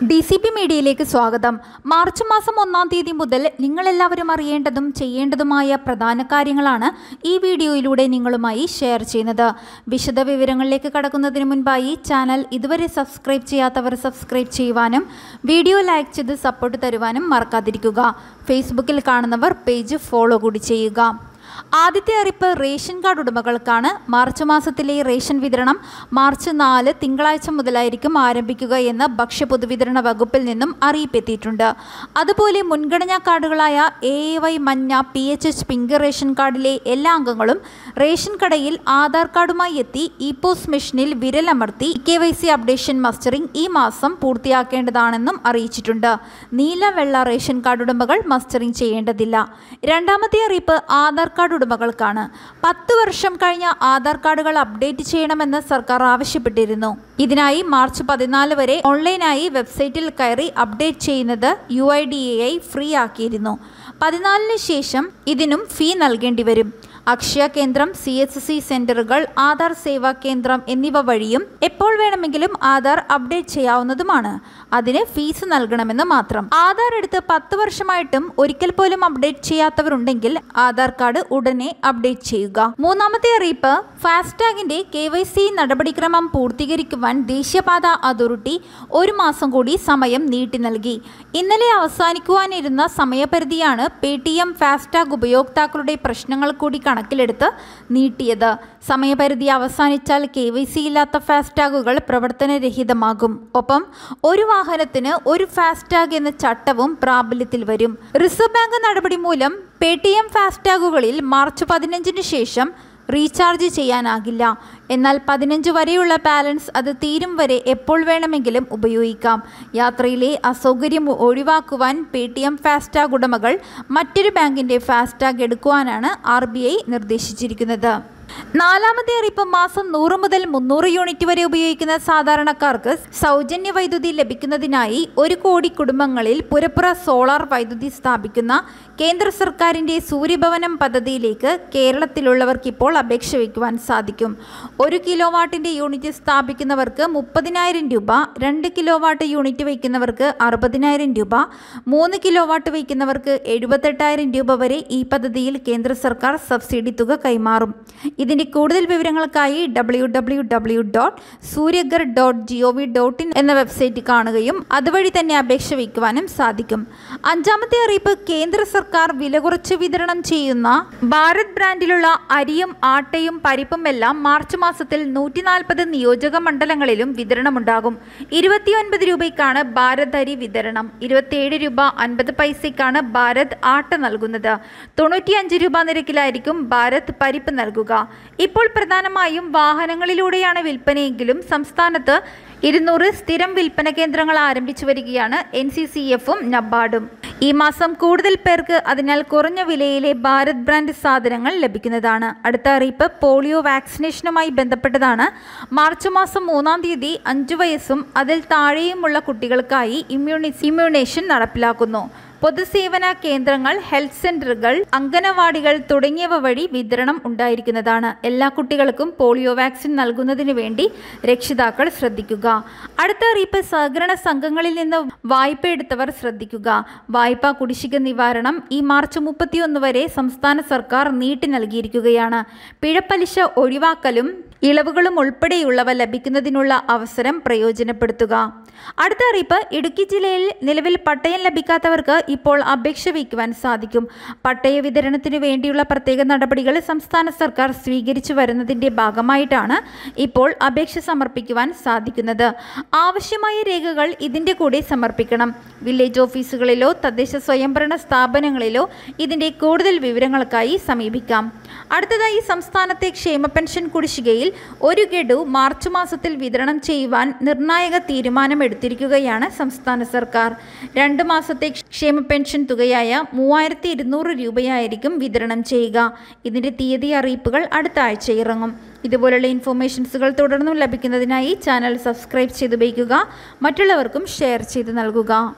DCP മീഡിയയിലേക്ക് സ്വാഗതം. March മാസം 1-ാം തീയതി മുതൽ നിങ്ങളെല്ലാവരും അറിയേണ്ടതും ചെയ്യേണ്ടതുമായ പ്രധാന കാര്യങ്ങളാണ് ഈ വീഡിയോയിലൂടെ നിങ്ങളുമായി ഷെയർ ചെയ്യുന്നത്. വിശദ വിവരങ്ങളിലേക്ക് കടക്കുന്നതിന് മുൻപായി ചാനൽ ഇതുവരെ സബ്സ്ക്രൈബ് ചെയ്യാത്തവർ സബ്സ്ക്രൈബ് ചെയ്യുവാനും വീഡിയോ ലൈക്ക് ചെയ്ത് സപ്പോർട്ട് തരുവാനും മറക്കാതിരിക്കുക. ഫേസ്ബുക്കിൽ കാണുന്നവർ പേജ് ഫോളോ കൂടി ചെയ്യുക. ആദ്യത്തെ അറിയിപ്പ് റേഷൻ കാർഡ് ഉടമകൾക്കാണ്. മാർച്ച് മാസത്തിലെ റേഷൻ വിതരണം മാർച്ച് 4 തിങ്കളാഴ്ച മുതലായിരിക്കും ആരംഭിക്കുക എന്ന് ഭക്ഷ്യ പൊതുവിതരണ വകുപ്പിൽ നിന്നും അറിയിപ്പെത്തിയിട്ടുണ്ട്. അതുപോലെ മുൻഗണനാ കാർഡുകളായ AAY മഞ്ഞ, PHH പിങ്ക് റേഷൻ കാർഡിലെ എല്ലാ അംഗങ്ങളും റേഷൻ കടയിൽ ആധാർ കാർഡുമായി എത്തി ഇപോസ് മെഷീനിൽ വിരലമർത്തി KYC അപ്ഡേഷൻ മസ്റ്ററിംഗ് ഈ മാസം പൂർത്തിയാക്കേണ്ടതാണെന്നും അറിയിച്ചിട്ടുണ്ട്. നീല വെള്ള റേഷൻ കാർഡ് ഉടമകൾ മസ്റ്ററിംഗ് ചെയ്യേണ്ടതില്ല. രണ്ടാമത്തെ അറിയിപ്പ് ആധാർ കാർഡ് ഉടമകൾക്കാണ്. 10 വർഷം കഴിഞ്ഞ ആധാർ കാർഡുകൾ അപ്ഡേറ്റ് ചെയ്യണമെന്ന് സർക്കാർ ആവശ്യപ്പെട്ടിരുന്നു. ഇതിനായി മാർച്ച് 14 വരെ ഓൺലൈനായി വെബ്സൈറ്റിൽ കയറി അപ്ഡേറ്റ് ചെയ്യുന്നത് UIDAI ഫ്രീ ആക്കിയിരുന്നു. 14-ന് ശേഷം ഇതിനും ഫീ നൽകേണ്ടി വരും. അക്ഷയ കേന്ദ്രം, CSC സെന്ററുകൾ, ആധാർ സേവാ കേന്ദ്രം എന്നിവ വഴിയും എപ്പോൾ വേണമെങ്കിലും ആധാർ അപ്ഡേറ്റ് ചെയ്യാവുന്നതുമാണ്. അതിന് ഫീസ് നൽകണമെന്ന് മാത്രം. ആധാർ എടുത്ത് 10 വർഷമായിട്ടും ഒരിക്കൽ പോലും അപ്ഡേറ്റ് ചെയ്യാത്തവരുണ്ടെങ്കിൽ ആധാർ കാർഡ് ഉടനെ അപ്ഡേറ്റ് ചെയ്യുക. മൂന്നാമത്തെ അറിയിപ്പ് ഫാസ്ടാഗിന്റെ KYC നടപടിക്രമം പൂർത്തീകരിക്കുവാൻ ദേശീയപാത അതോറിറ്റി 1 മാസം കൂടി സമയം നീട്ടി നൽകി. ഇന്നലെ അവസാനിക്കുവാനിരുന്ന സമയപരിധിയാണ് Paytm ഫാസ്ടാഗ് ഉപയോക്താക്കളുടെ പ്രശ്നങ്ങൾ കൂടി കണക്കിലെടുത്ത് നീട്ടിയത്. സമയപരിധി അവസാനിച്ചാൽ KYC ഇല്ലാത്ത ഫാസ്ടാഗുകൾ പ്രവർത്തനരഹിതമാകും. ഒപ്പം ഒരു വാഹനത്തിന് ഒരു ഫാസ്ടാഗ് എന്ന ചട്ടവും പ്രാബല്യത്തിൽ വരും. റിസർവ് ബാങ്ക് നടപടി മൂലം Paytm ഫാസ്ടാഗുകളിൽ മാർച്ച് 15-ന് ശേഷം റീചാർജ് ചെയ്യാനാകില്ല. എന്നാൽ 15 വരെയുള്ള ബാലൻസ് അത് തീരും വരെ എപ്പോൾ വേണമെങ്കിലും ഉപയോഗിക്കാം. യാത്രയിലെ അസൗകര്യം ഒഴിവാക്കുവാൻ Paytm ഫാസ്ടാഗ് ഉടമകൾ മറ്റൊരു ബാങ്കിൻ്റെ ഫാസ്ടാഗ് എടുക്കുവാനാണ് RBI നിർദ്ദേശിച്ചിരിക്കുന്നത്. നാലാമത്തെ അറിയിപ്പ് മാസം 100 മുതൽ 300 യൂണിറ്റ് വരെ ഉപയോഗിക്കുന്ന സാധാരണക്കാർക്ക് സൗജന്യ വൈദ്യുതി ലഭിക്കുന്നതിനായി 1 കോടി കുടുംബങ്ങളിൽ പുരപ്പുറ സോളാർ വൈദ്യുതി സ്ഥാപിക്കുന്ന കേന്ദ്ര സർക്കാരിൻ്റെ സൂര്യഭവനം പദ്ധതിയിലേക്ക് കേരളത്തിലുള്ളവർക്ക് ഇപ്പോൾ അപേക്ഷ വയ്ക്കുവാൻ സാധിക്കും. 1 കിലോവാട്ടിൻ്റെ യൂണിറ്റ് സ്ഥാപിക്കുന്നവർക്ക് 30,000 രൂപ, 2 കിലോവാട്ട് യൂണിറ്റ് വയ്ക്കുന്നവർക്ക് 60,000 രൂപ, 3 കിലോവാട്ട് വയ്ക്കുന്നവർക്ക് 78,000 രൂപ വരെ ഈ പദ്ധതിയിൽ കേന്ദ്ര സർക്കാർ സബ്സിഡി തുക കൈമാറും. ഇതിൻ്റെ കൂടുതൽ വിവരങ്ങൾക്കായി www.suryaghar.gov.in എന്ന വെബ്സൈറ്റ് കാണുകയും അതുവഴി തന്നെ അപേക്ഷ വയ്ക്കുവാനും സാധിക്കും. അഞ്ചാമത്തെ അറിയിപ്പ് കേന്ദ്ര സർക്കാർ വില കുറച്ച് വിതരണം ചെയ്യുന്ന ഭാരത് ബ്രാൻഡിലുള്ള അരിയും ആട്ടയും പരിപ്പും എല്ലാം മാർച്ച് മാസത്തിൽ 140 നിയോജക മണ്ഡലങ്ങളിലും വിതരണമുണ്ടാകും. 29 രൂപയ്ക്കാണ് ഭാരത് അരി വിതരണം. 27 രൂപ 50 പൈസയ്ക്കാണ് ഭാരത് ആട്ട നൽകുന്നത്. 95 രൂപ നിരക്കിലായിരിക്കും ഭാരത് പരിപ്പ് നൽകുക. ഇപ്പോൾ പ്രധാനമായും വാഹനങ്ങളിലൂടെയാണ് വിൽപ്പനയെങ്കിലും സംസ്ഥാനത്ത് 200 സ്ഥിരം വിൽപ്പന കേന്ദ്രങ്ങൾ ആരംഭിച്ചു വരികയാണ് NCCF-ഉം നബാർഡും. ഈ മാസം കൂടുതൽ പേർക്ക് അതിനാൽ കുറഞ്ഞ വിലയിലെ ഭാരത് ബ്രാൻഡ് സാധനങ്ങൾ ലഭിക്കുന്നതാണ്. അടുത്ത അറിയിപ്പ് പോളിയോ വാക്സിനേഷനുമായി ബന്ധപ്പെട്ടതാണ്. മാർച്ച് മാസം 3-ാം തീയതി 5 വയസ്സും അതിൽ താഴെയുമുള്ള കുട്ടികൾക്കായി ഇമ്മ്യൂണേഷൻ നടപ്പിലാക്കുന്നു. പൊതുസേവന കേന്ദ്രങ്ങൾ, ഹെൽത്ത് സെന്ററുകൾ, അംഗനവാടികൾ തുടങ്ങിയവ വഴി വിതരണം ഉണ്ടായിരിക്കുന്നതാണ്. എല്ലാ കുട്ടികൾക്കും പോളിയോ വാക്സിൻ നൽകുന്നതിന് വേണ്ടി രക്ഷിതാക്കൾ ശ്രദ്ധിക്കുക. അടുത്ത അറിയിപ്പ് സഹകരണ സംഘങ്ങളിൽ നിന്ന് വായ്പ എടുത്തവർ ശ്രദ്ധിക്കുക. വായ്പാ കുടിശ്ശിക നിവാരണം ഈ മാർച്ച് 31 വരെ സംസ്ഥാന സർക്കാർ നീട്ടി നൽകിയിരിക്കുകയാണ്. പിഴപ്പലിശ ഒഴിവാക്കലും ഇളവുകളും ഉൾപ്പെടെയുള്ളവ ലഭിക്കുന്നതിനുള്ള അവസരം പ്രയോജനപ്പെടുത്തുക. അടുത്ത അറിയിപ്പ് ഇടുക്കി ജില്ലയിൽ നിലവിൽ പട്ടയം ലഭിക്കാത്തവർക്ക് ഇപ്പോൾ അപേക്ഷ വയ്ക്കുവാൻ സാധിക്കും. പട്ടയ വിതരണത്തിനു വേണ്ടിയുള്ള പ്രത്യേക നടപടികൾ സംസ്ഥാന സർക്കാർ സ്വീകരിച്ചു വരുന്നതിൻ്റെ ഭാഗമായിട്ടാണ് ഇപ്പോൾ അപേക്ഷ സമർപ്പിക്കുവാൻ സാധിക്കുന്നത്. ആവശ്യമായ രേഖകൾ ഇതിൻ്റെ കൂടെ സമർപ്പിക്കണം. വില്ലേജ് ഓഫീസുകളിലോ തദ്ദേശ സ്വയംഭരണ സ്ഥാപനങ്ങളിലോ ഇതിൻ്റെ കൂടുതൽ വിവരങ്ങൾക്കായി സമീപിക്കാം. അടുത്തതായി സംസ്ഥാനത്തെ ക്ഷേമ പെൻഷൻ കുടിശ്ശികയിൽ 1 ഗഡു മാർച്ച് മാസത്തിൽ വിതരണം ചെയ്യുവാൻ നിർണായക തീരുമാനമെടുത്തിരിക്കുകയാണ് സംസ്ഥാന സർക്കാർ. 2 മാസത്തെ ക്ഷേമ പെൻഷൻ തുകയായ 3200 രൂപയായിരിക്കും വിതരണം ചെയ്യുക. ഇതിൻ്റെ തീയതി അറിയിപ്പുകൾ അടുത്ത ആഴ്ച ഇറങ്ങും. ഇതുപോലുള്ള ഇൻഫോർമേഷൻസുകൾ തുടർന്നും ലഭിക്കുന്നതിനായി ചാനൽ സബ്സ്ക്രൈബ് ചെയ്ത് ഉപയോഗിക്കുക. മറ്റുള്ളവർക്കും ഷെയർ ചെയ്ത് നൽകുക.